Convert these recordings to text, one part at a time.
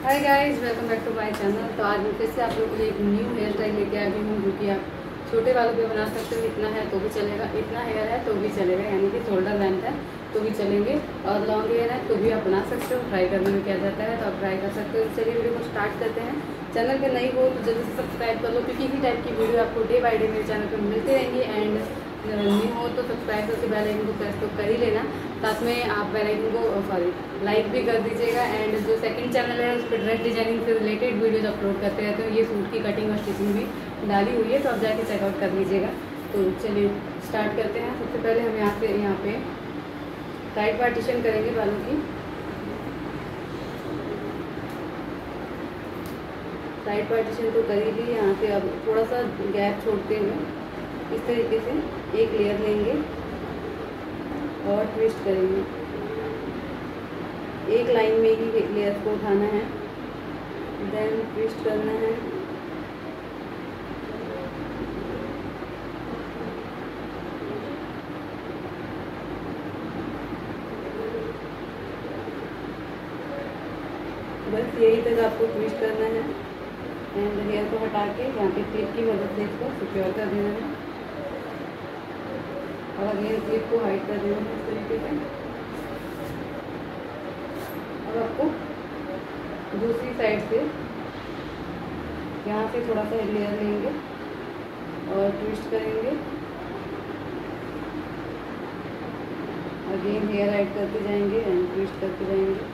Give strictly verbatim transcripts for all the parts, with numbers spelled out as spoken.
Hi guys, welcome back to my channel. तो आज मैं फिर से आप लोगों के लिए एक न्यू हेयर स्टाइल लेके आ गई हूँ, जो कि आप छोटे बालों पे बना सकते हो। इतना है तो भी चलेगा, इतना हेयर है तो भी चलेगा, यानी कि शोल्डर लेंथ है तो भी चलेंगे, और लॉन्ग हेयर है तो भी आप बना सकते हो। ट्राई करने में क्या जाता है, तो आप ट्राई कर सकते हो। चलिए वीडियो को स्टार्ट करते हैं। चैनल पे नई हो तो जल्दी से सब्सक्राइब कर लो, क्योंकि इसी टाइप की वीडियो आपको डे बाई डे मेरे चैनल पर मिलती रहेंगी। एंड न्यू हो तो सब्सक्राइब करके बेल आइकन को प्रेस तो कर ही लेना। साथ में आप बेल आइकन को सॉरी लाइक भी कर दीजिएगा। एंड जो सेकंड चैनल है उस पर ड्रेस डिजाइनिंग से रिलेटेड वीडियोज अपलोड करते रहते हैं। ये सूट की कटिंग और स्टिचिंग भी डाली हुई है, तो आप जाके चेकआउट कर लीजिएगा। तो चलिए स्टार्ट करते हैं। सबसे पहले हम यहाँ पे यहाँ पे साइड पार्टीशन करेंगे बालों की। साइड पार्टीशन तो कर ही ली। यहाँ से अब थोड़ा सा गैप छोड़ते हुए इस तरीके से एक लेयर लेंगे और ट्विस्ट करेंगे। एक लाइन में ही लेयर को उठाना है, देन ट्विस्ट करना है। बस यही तक आपको ट्विस्ट करना है। एंड हेयर को हटा के यहाँ पे क्लिप की मदद से इसको सिक्योर कर देना है, और अगेन क्लिप को हाइड कर देना है इस तरीके से। अब आपको दूसरी साइड से यहाँ से थोड़ा सा लेयर लेंगे और ट्विस्ट करेंगे। अगेन हेयर हाइड करते जाएंगे एंड ट्विस्ट करते जाएंगे।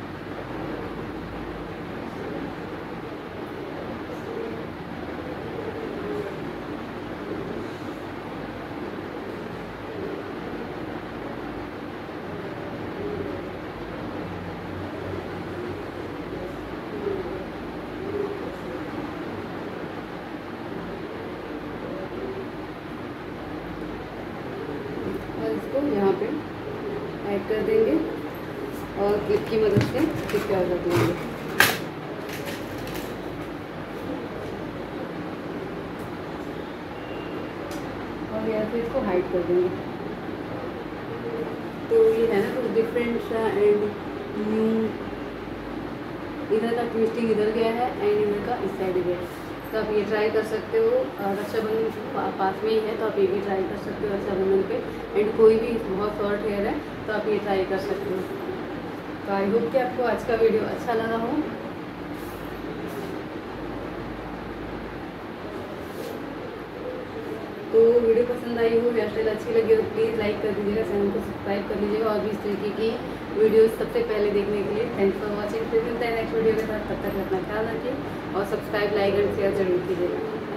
इसको यहाँ पे ऐड कर देंगे और क्लिप की मदद से सिक्योर कर देंगे। और यहाँ से इसको हाइड कर देंगे। तो ये है ना कुछ डिफरेंट सा एंड न्यू। इधर का ट्विस्टिंग इधर गया है एंड इधर का इस साइड गया है। तो आप ये ट्राई कर सकते हो। रक्षाबंधन पास में ही है तो आप ये भी ट्राई कर सकते हो रक्षाबंधन पे। एंड कोई भी बहुत शॉर्ट हेयर है तो आप ये ट्राई कर सकते हो। तो आई होप कि आपको आज का वीडियो अच्छा लगा हो। तो वीडियो पसंद आई हो, हेयर स्टाइल अच्छी लगी हो, प्लीज़ लाइक कर दीजिएगा, चैनल को सब्सक्राइब कर लीजिएगा। और भी इस तरीके की वीडियोस सबसे पहले देखने के लिए थैंक्स फॉर वॉचिंग। फिर मिलता है नेक्स्ट वीडियो के साथ। तब तक अपना ख्याल रखिए और सब्सक्राइब, लाइक एंड शेयर जरूर कीजिएगा।